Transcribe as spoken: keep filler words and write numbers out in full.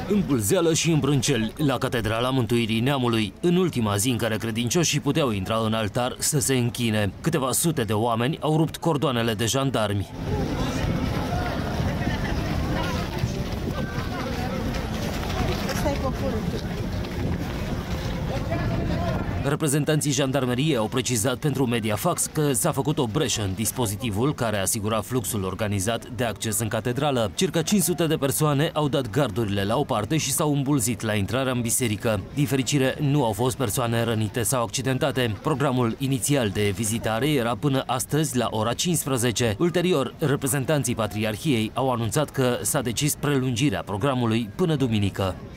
În Bâlzeală și în Brâncel, la Catedrala Mântuirii Neamului, în ultima zi în care credincioșii puteau intra în altar să se închine. Câteva sute de oameni au rupt cordoanele de jandarmi. Reprezentanții jandarmeriei au precizat pentru Mediafax că s-a făcut o breșă în dispozitivul care asigura fluxul organizat de acces în catedrală. Circa cinci sute de persoane au dat gardurile la o parte și s-au îmbulzit la intrarea în biserică. Din fericire, nu au fost persoane rănite sau accidentate. Programul inițial de vizitare era până astăzi la ora cincisprezece. Ulterior, reprezentanții Patriarhiei au anunțat că s-a decis prelungirea programului până duminică.